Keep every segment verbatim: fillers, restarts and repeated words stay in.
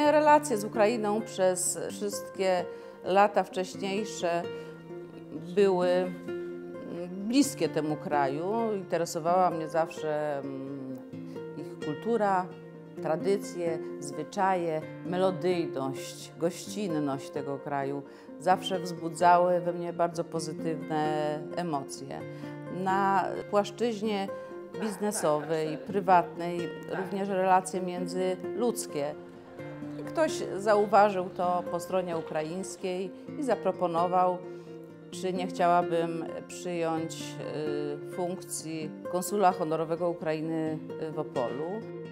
Moje relacje z Ukrainą przez wszystkie lata wcześniejsze były bliskie temu kraju. Interesowała mnie zawsze ich kultura, tradycje, zwyczaje, melodyjność, gościnność tego kraju. Zawsze wzbudzały we mnie bardzo pozytywne emocje. Na płaszczyźnie biznesowej, prywatnej, również relacje międzyludzkie. Ktoś zauważył to po stronie ukraińskiej i zaproponował, czy nie chciałabym przyjąć funkcji konsula honorowego Ukrainy w Opolu.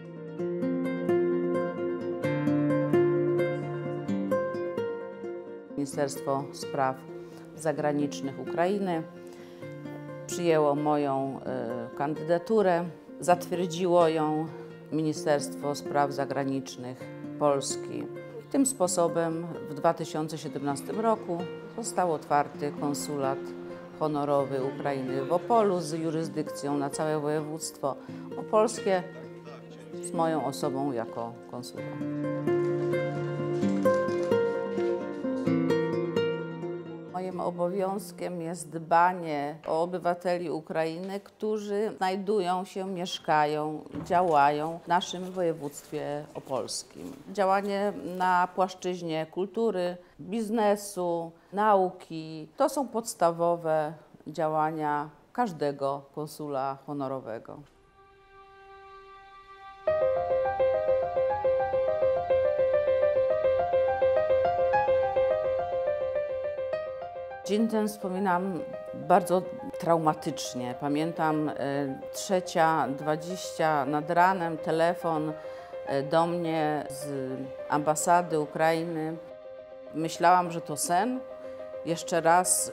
Ministerstwo Spraw Zagranicznych Ukrainy przyjęło moją kandydaturę, zatwierdziło ją Ministerstwo Spraw Zagranicznych Polski. Tym sposobem w dwa tysiące siedemnastym roku został otwarty konsulat honorowy Ukrainy w Opolu z jurysdykcją na całe województwo opolskie z moją osobą jako konsula. Moim obowiązkiem jest dbanie o obywateli Ukrainy, którzy znajdują się, mieszkają, działają w naszym województwie opolskim. Działanie na płaszczyźnie kultury, biznesu, nauki to są podstawowe działania każdego konsula honorowego. Dzień ten wspominam bardzo traumatycznie. Pamiętam trzecia dwadzieścia nad ranem telefon do mnie z ambasady Ukrainy. Myślałam, że to sen. Jeszcze raz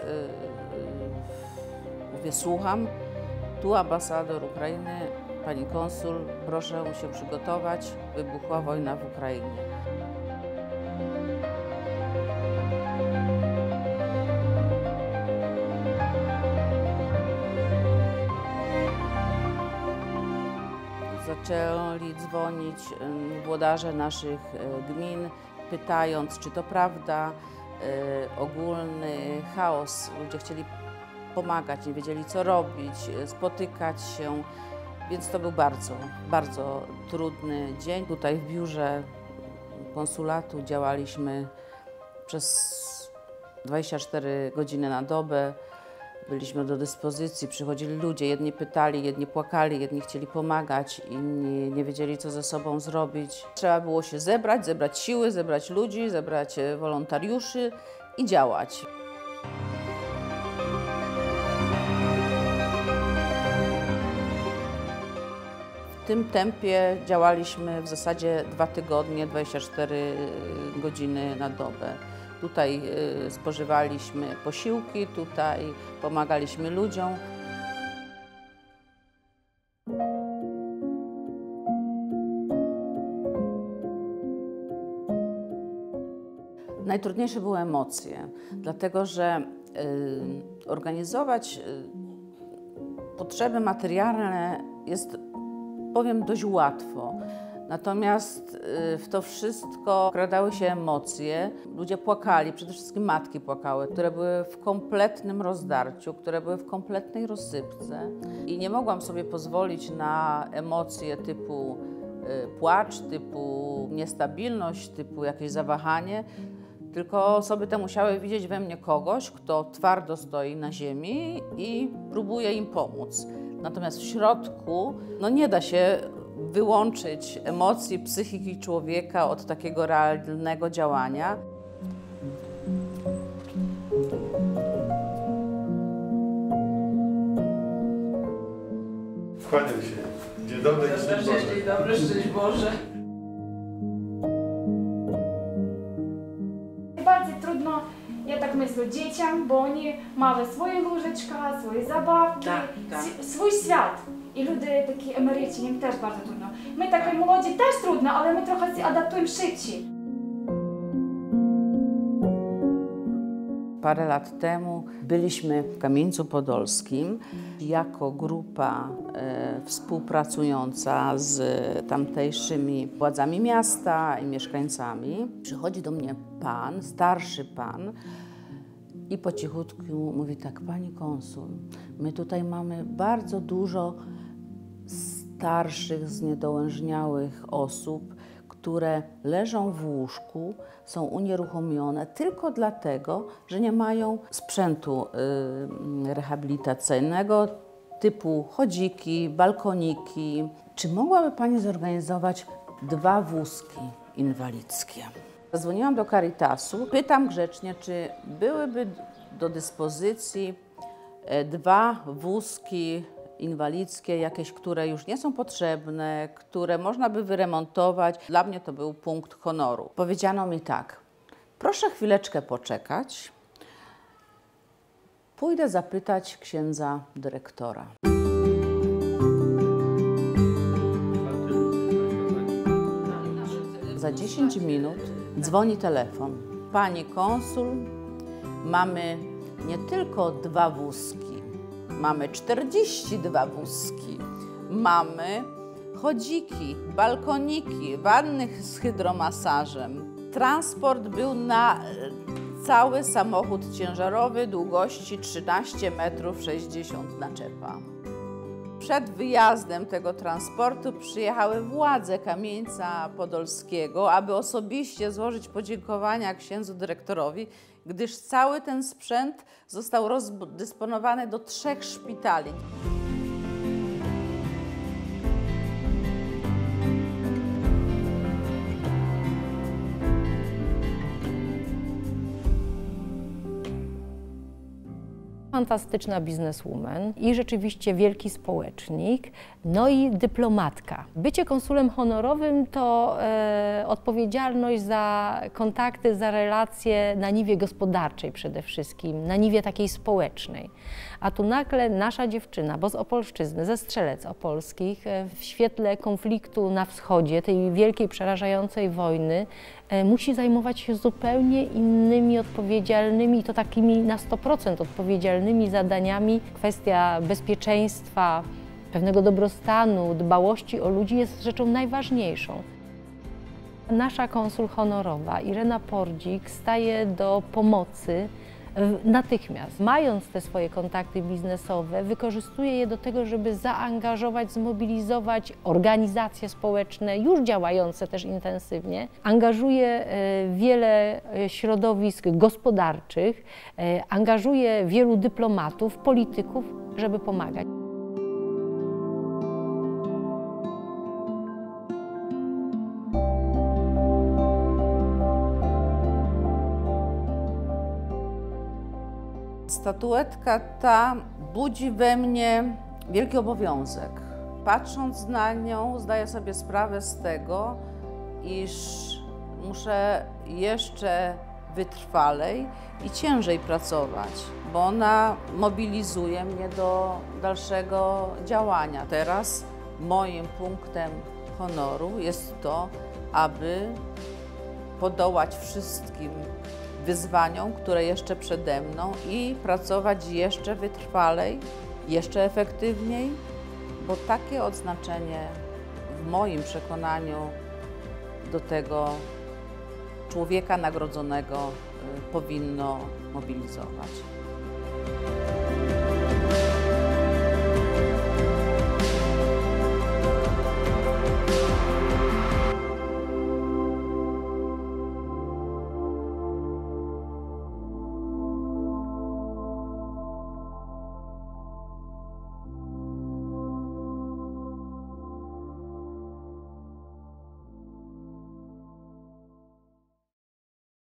mówię, słucham. Tu ambasador Ukrainy, pani konsul, proszę się przygotować. Wybuchła wojna w Ukrainie. Zaczęli dzwonić włodarze naszych gmin, pytając, czy to prawda, ogólny chaos. Ludzie chcieli pomagać, nie wiedzieli, co robić, spotykać się, więc to był bardzo, bardzo trudny dzień. Tutaj w biurze konsulatu działaliśmy przez dwadzieścia cztery godziny na dobę. Byliśmy do dyspozycji, przychodzili ludzie, jedni pytali, jedni płakali, jedni chcieli pomagać, inni nie wiedzieli, co ze sobą zrobić. Trzeba było się zebrać, zebrać siły, zebrać ludzi, zebrać wolontariuszy i działać. W tym tempie działaliśmy w zasadzie dwa tygodnie, dwadzieścia cztery godziny na dobę. Tutaj spożywaliśmy posiłki, tutaj pomagaliśmy ludziom. Najtrudniejsze były emocje, dlatego że y, organizować y, potrzeby materialne jest, powiem, dość łatwo. Natomiast w to wszystko wkradały się emocje. Ludzie płakali, przede wszystkim matki płakały, które były w kompletnym rozdarciu, które były w kompletnej rozsypce. I nie mogłam sobie pozwolić na emocje typu płacz, typu niestabilność, typu jakieś zawahanie, tylko osoby te musiały widzieć we mnie kogoś, kto twardo stoi na ziemi i próbuje im pomóc. Natomiast w środku no nie da się wyłączyć emocji, psychiki człowieka od takiego realnego działania. Kłaniam się. Dzień dobry, szczęść Boże. Dzień dobry, szczęść Boże. Bardzo trudno, ja tak myślę, dzieciom, bo oni mają swoje łóżeczka, swoje zabawki, tak, tak. swój świat. I ludzie taki emeryci, im też bardzo trudno. My takie młodzi też trudno, ale my trochę się adaptujemy szybciej. parę lat temu byliśmy w Kamieńcu Podolskim jako grupa e, współpracująca z tamtejszymi władzami miasta i mieszkańcami. Przychodzi do mnie pan, starszy pan i po cichutku mówi tak: pani konsul, my tutaj mamy bardzo dużo starszych, zniedołężniałych osób, które leżą w łóżku, są unieruchomione tylko dlatego, że nie mają sprzętu y, rehabilitacyjnego typu chodziki, balkoniki. Czy mogłaby pani zorganizować dwa wózki inwalidzkie? Zadzwoniłam do Caritasu, pytam grzecznie, czy byłyby do dyspozycji dwa wózki inwalidzkie, jakieś, które już nie są potrzebne, które można by wyremontować. Dla mnie to był punkt honoru. Powiedziano mi tak: proszę chwileczkę poczekać, pójdę zapytać księdza dyrektora. Za dziesięć minut dzwoni telefon. Pani konsul, mamy nie tylko dwa wózki, mamy czterdzieści dwa wózki, mamy chodziki, balkoniki, wanny z hydromasażem. Transport był na cały samochód ciężarowy długości trzynaście metrów sześćdziesiąt naczepa. Przed wyjazdem tego transportu przyjechały władze Kamieńca Podolskiego, aby osobiście złożyć podziękowania księdzu dyrektorowi, gdyż cały ten sprzęt został rozdysponowany do trzech szpitali. Fantastyczna bizneswoman i rzeczywiście wielki społecznik, no i dyplomatka. Bycie konsulem honorowym to e, odpowiedzialność za kontakty, za relacje na niwie gospodarczej przede wszystkim, na niwie takiej społecznej. A tu nagle nasza dziewczyna, bo z Opolszczyzny, ze Strzelec Opolskich, e, w świetle konfliktu na wschodzie, tej wielkiej, przerażającej wojny, e, musi zajmować się zupełnie innymi odpowiedzialnymi, to takimi na sto procent odpowiedzialnymi zadaniami. Kwestia bezpieczeństwa, pewnego dobrostanu, dbałości o ludzi jest rzeczą najważniejszą. Nasza konsul honorowa, Irena Pordzik, staje do pomocy natychmiast. Mając te swoje kontakty biznesowe, wykorzystuje je do tego, żeby zaangażować, zmobilizować organizacje społeczne, już działające też intensywnie. Angażuje wiele środowisk gospodarczych, angażuje wielu dyplomatów, polityków, żeby pomagać. Statuetka ta budzi we mnie wielki obowiązek. Patrząc na nią, zdaję sobie sprawę z tego, iż muszę jeszcze wytrwalej i ciężej pracować, bo ona mobilizuje mnie do dalszego działania. Teraz moim punktem honoru jest to, aby podołać wszystkim wyzwaniom, które jeszcze przede mną i pracować jeszcze wytrwalej, jeszcze efektywniej, bo takie odznaczenie w moim przekonaniu do tego człowieka nagrodzonego powinno mobilizować.